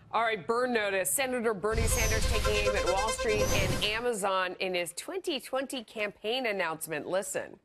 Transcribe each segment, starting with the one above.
All right, burn notice. Senator Bernie Sanders taking aim at Wall Street and Amazon in his 2020 campaign announcement. Listen.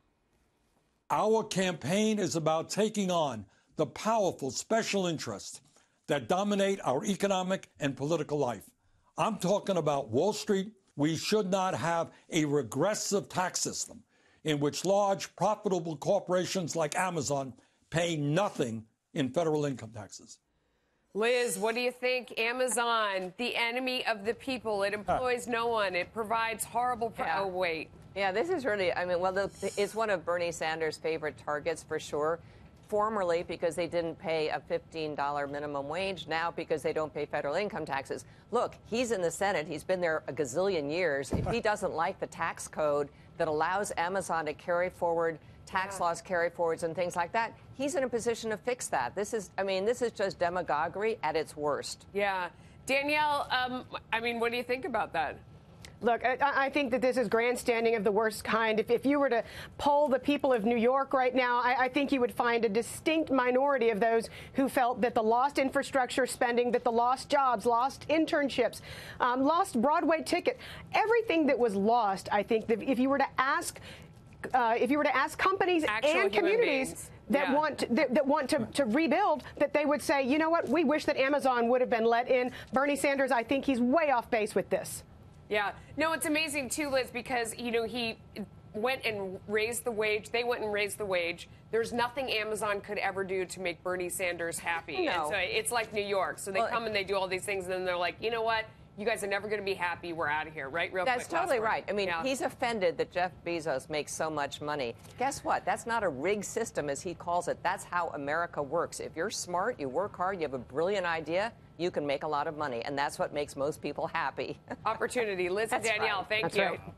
Our campaign is about taking on the powerful special interests that dominate our economic and political life. I'm talking about Wall Street. We should not have a regressive tax system in which large, profitable corporations like Amazon pay nothing in federal income taxes. Liz, what do you think? Amazon, the enemy of the people. It employs no one. It provides horrible. Oh, wait. Yeah, this is really, I mean, well, it's one of Bernie Sanders' favorite targets for sure. Formerly because they didn't pay a $15 minimum wage, now because they don't pay federal income taxes. Look, he's in the Senate. He's been there a gazillion years. If he doesn't like the tax code that allows Amazon to carry forward tax laws, carry forwards and things like that, he's in a position to fix that. This is just demagoguery at its worst. Yeah. Danielle, I mean, what do you think about that? Look, I think that this is grandstanding of the worst kind. If you were to poll the people of New York right now, I think you would find a distinct minority of those who felt that the lost infrastructure spending, that the lost jobs, lost internships, lost Broadway ticket, everything that was lost. I think that if you were to ask companies and communities that want to rebuild, that they would say, you know what, we wish that Amazon would have been let in. Bernie Sanders, I think he's way off base with this. Yeah. No, it's amazing, too, Liz, because, you know, he went and raised the wage. They went and raised the wage. There's nothing Amazon could ever do to make Bernie Sanders happy. No. And so it's like New York. So they come and they do all these things, and then they're like, you know what? You guys are never going to be happy. We're out of here, right? That's totally right. I mean, he's offended that Jeff Bezos makes so much money. Guess what? That's not a rigged system, as he calls it. That's how America works. If you're smart, you work hard, you have a brilliant idea, you can make a lot of money. And that's what makes most people happy. Opportunity. Liz and Danielle, thank you. Right.